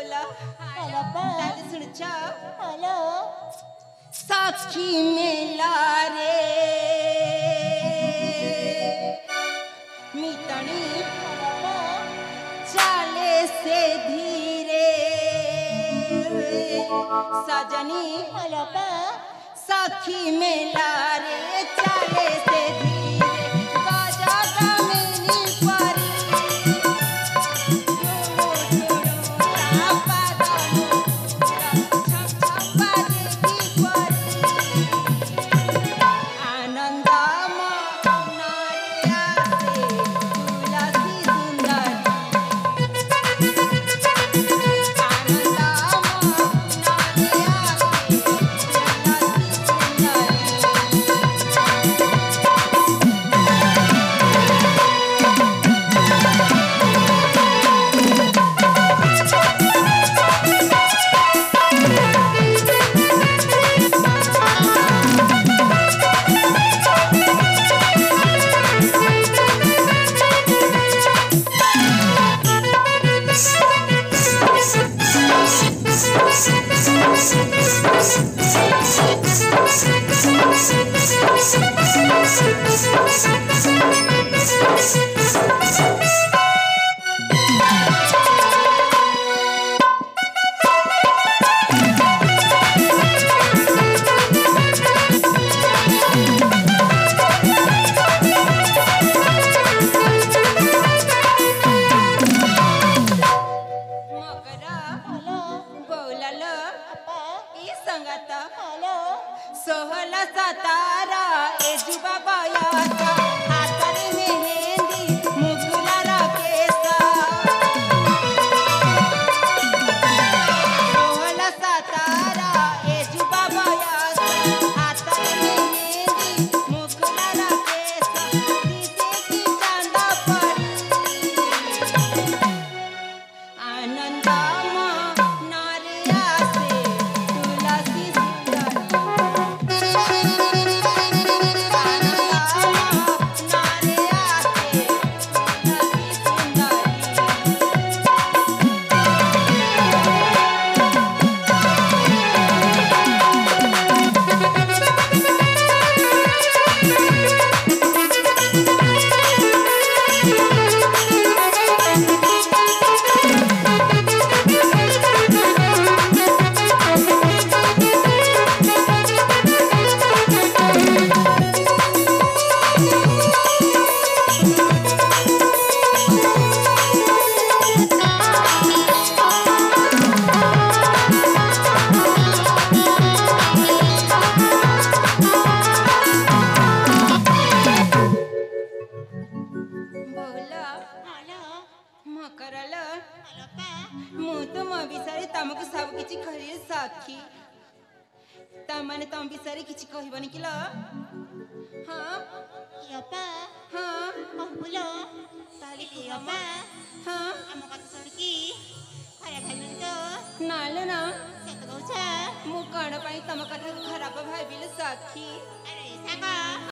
बोला हेलो ताले सुन चा हेलो साक्षी मेला रे मितनी चाले से धीरे सजनी हेलो साक्षी मेला रे चाले से धीरे बाजा दामिनी परी सोहला सतारा एजुबा बायाचा हातारे मेहंदी मुगला राकेसा सोहला सतारा एजुबा बायाचा हातारे मेहंदी मुगला राकेसा दिसे की चांदा परी आनंदामा नारिया से तुलसी तमक सब किछि खरी साखी तमने तम बिसरी किछि कहबनी किलो हां यपा हां बोलो ताली यपा हां हम कत सड़की खराब भाई तो नाले ना सत गौछा मु कण पई तम कथा खराब भाबिले साखी अरे साका